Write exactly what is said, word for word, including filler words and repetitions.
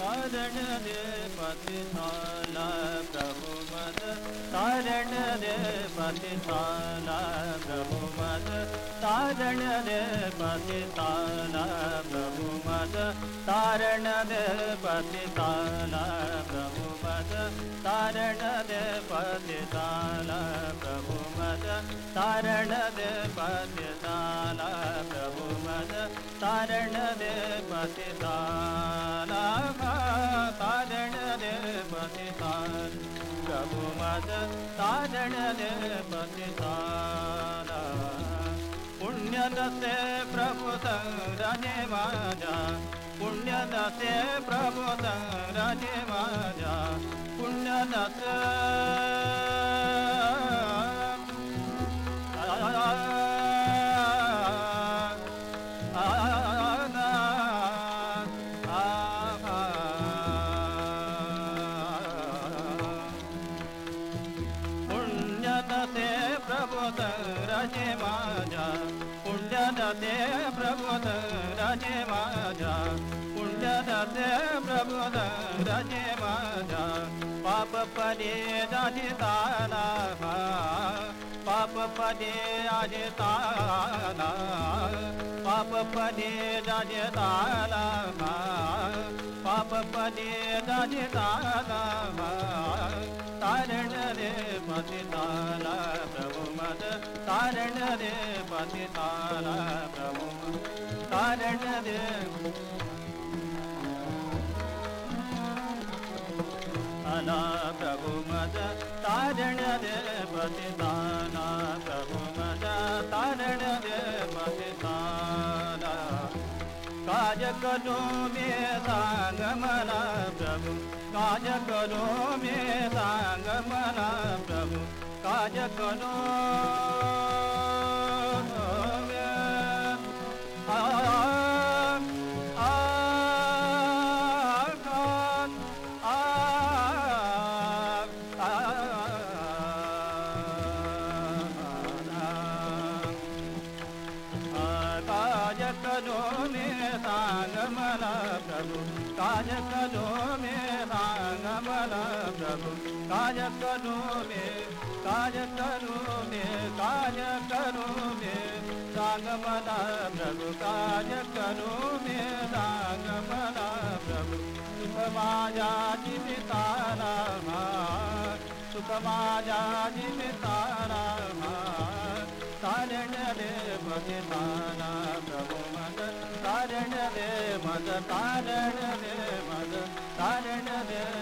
तारण दे पतिताला प्रभु मद तारण दे पतिताला प्रभु मद तारण दे पतिताला प्रभु मद तारण दे पतिताला प्रभु मद तारण दे पतिताला प्रभु मद तारण दे पतिताला प्रभु मद तारण दे पतिताला तारण दे पतिताला प्रभु मद तारण दे पतिताला पुण्य दसे प्रभु संरजे माझा पुण्य दसे प्रभु संरजे माझा पुण्य दस राजे माझा पुण्य दे प्रभु राजे माझा पुण्य दे प्रभु राजे माझा पाप पदे जाजे ताला पाप पदे आजे ताला पाप पदे जाजे ताला पाप पदे जाजे ताला तारण दे पतिताला प्रभु मद तारण दे पतिताला प्रभु तारण दे ताला प्रभु मद तारण दे पतिताला प्रभु मद तारण दे पतिताला काज करो में सांग मला प्रभु काज करो में सांग मला प्रभु काज करो काज करो में सांग मला प्रभु काज करो में काज करो में काज करो में सांग मला प्रभु काज करो में सांग मला प्रभु सुख माझा जीविताला सुख माझा जीविताला तारण दे पतिताला प्रभु मद तारण दे मद तारण दे मद तारण दे